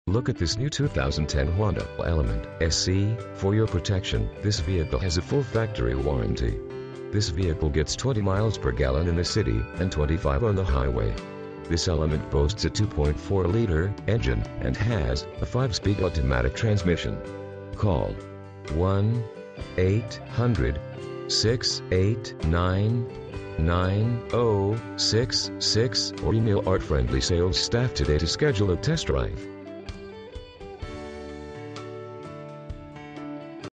Look at this new 2010 Honda Element SE. For your protection, this vehicle has a full factory warranty. This vehicle gets 20 miles per gallon in the city and 25 on the highway. This Element boasts a 2.4-liter engine and has a 5-speed automatic transmission. Call 1-800-689-9066 or email our friendly sales staff today to schedule a test drive.